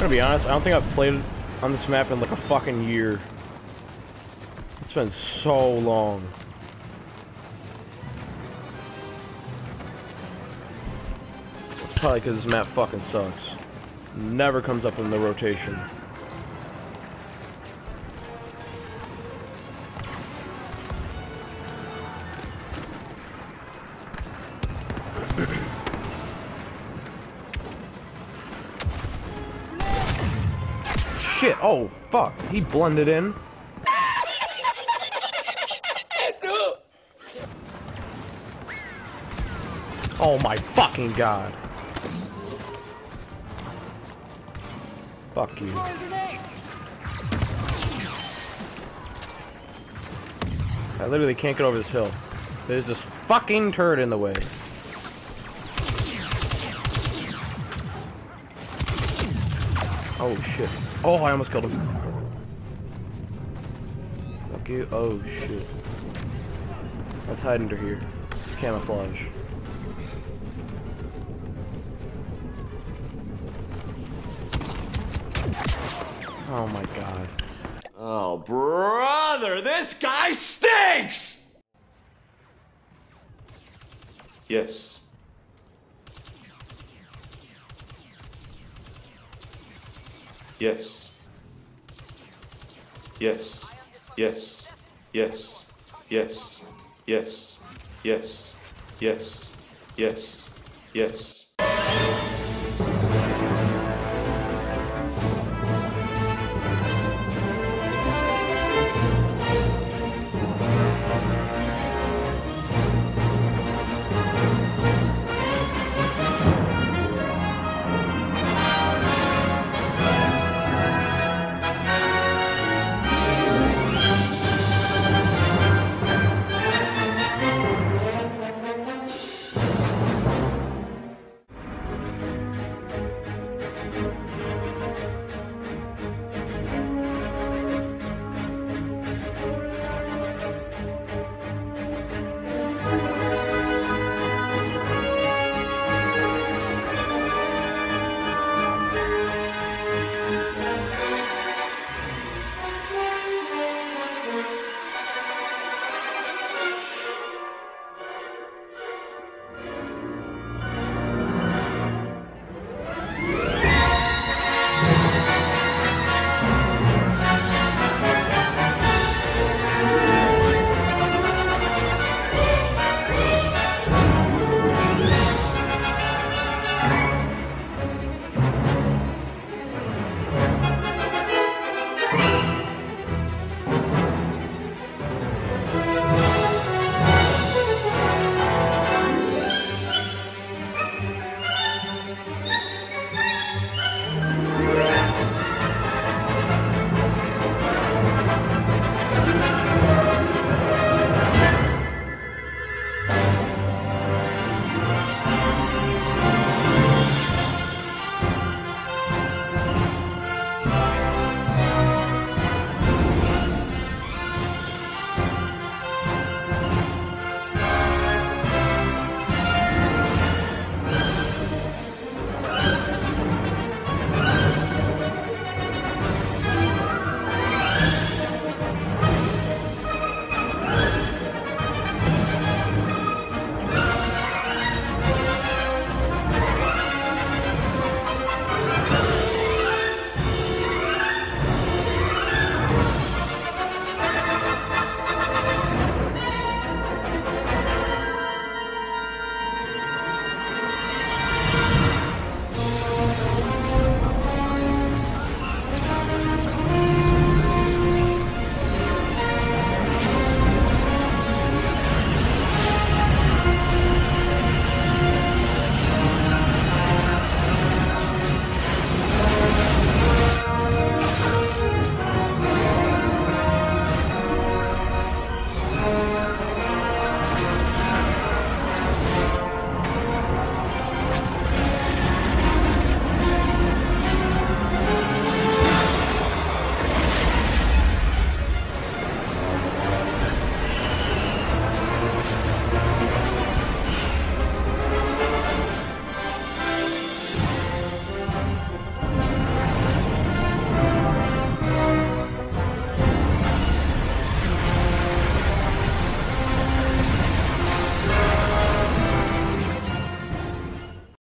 gonna be honest, I don't think I've played on this map in like a fucking year. It's been so long. It's probably because this map fucking sucks. Never comes up in the rotation. Shit, oh fuck, he blended in. Oh my fucking god. Fuck you. I literally can't get over this hill. There's this fucking turret in the way. Oh shit. Oh, I almost killed him. Fuck you. Oh shit. Let's hide under here. Camouflage. Oh my god. Oh, brother, this guy stinks! Yes. Yes. Yes. Yes. Yes. Yes. Yes. Yes. Yes. Yes. Yes.